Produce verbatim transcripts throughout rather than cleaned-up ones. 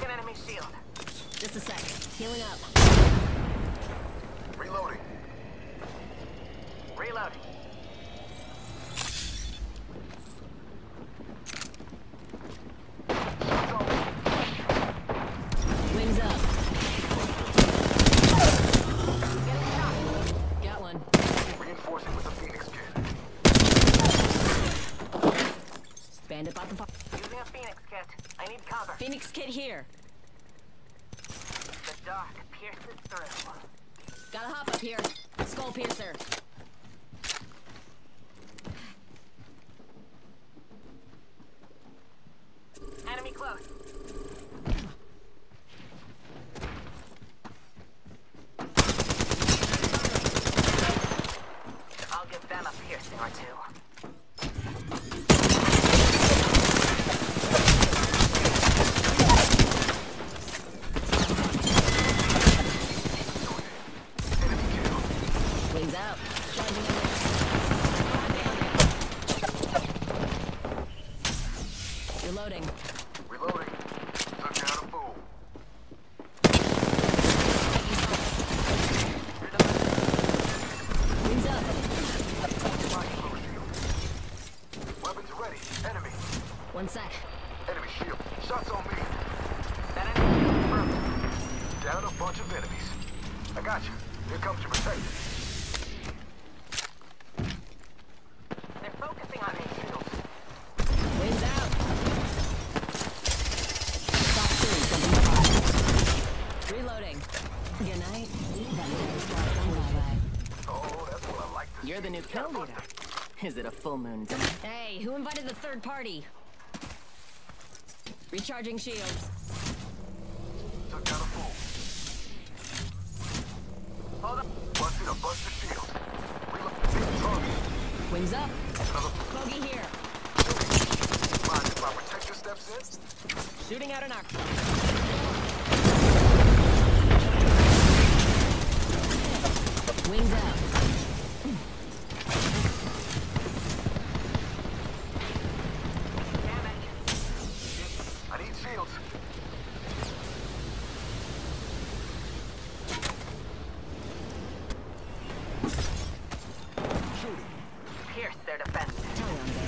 Broken enemy shield. Just a sec. Healing up. Reloading. Reloading. Wings up. Getting shot. Got one. Reinforcing with a Phoenix kit. Bandit bought the fire. Using a Phoenix kit. I need cover. Phoenix kit here. The dark pierces through. Gotta hop up here. Skull piercer. Enemy close. I'll give them a piercing or two. Wings out. Charging in there. Reloading. Reloading. Took down a fool. Wings up. Weapons ready. Enemy. One sec. Enemy shield. Shots on me. That enemy shield is broken. Down a bunch of enemies. I got you. Here comes your protector. They're focusing on me. Shields. Wings out. Box three, jumping the box. Reloading. Good night. Oh, that's what I like to You're the new kill leader. Is it a full moon dinner? Hey, who invited the third party? Recharging shields. Took down a fool. Hold up. Busted a busted shield. Reload. Target. Wings up. Another Bogey here. mind if my protector steps in? Shooting out an arc. Wings out. Damn it. I need shields. Shooting. Pierce their defense. Tell me I'm there.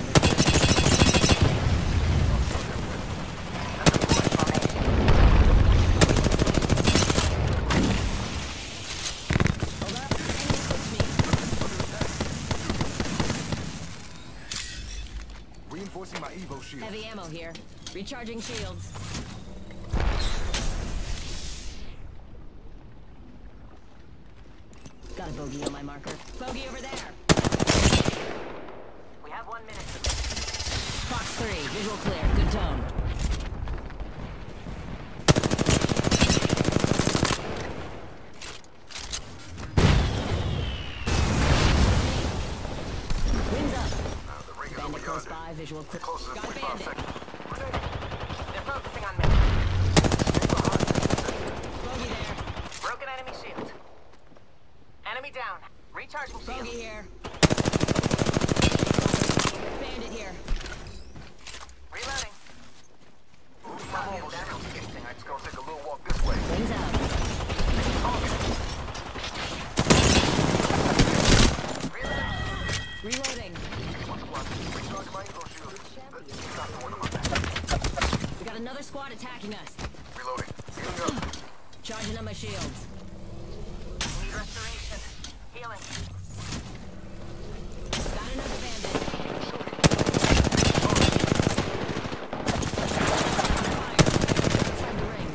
Hold up. Enemy push me. Reinforcing my Evo shield. Heavy ammo here. Recharging shields. Got a bogey on my marker. Bogey over there. We have one minute. Fox three. Visual clear. Good tone. Wings up. Uh, the ring is Bandit over close yonder. by. Visual clear. Closer than Got a forty-five bandit. seconds. They're focusing on me. Bogey there. Broken enemy shield. Enemy down. Recharging shield. Bogey here. Bandit here. Reloading. Moving my mobile shield. It's gonna take a little walk this way. Wings out. Reloading. Reloading. One squad. Recharge my Evo shield. Got the one on my back. We got another squad attacking us. Reloading. Healing up. Charging on my shields. Need restoration. Healing. Got another bandit. Fire. Inside the ring.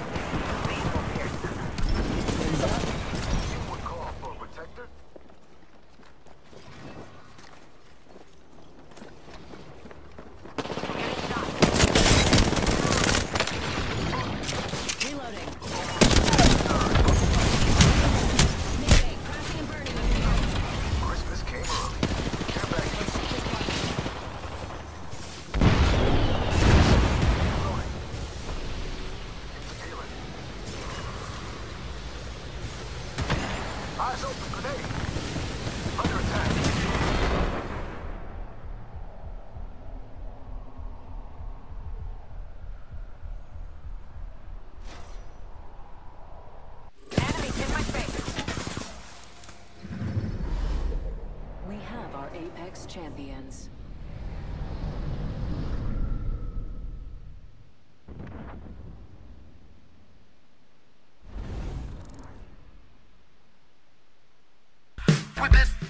Wings up. You would call for a protector? Getting shot. Reloading. Mayday. Crashing and burning over here. Apex Champions. With it.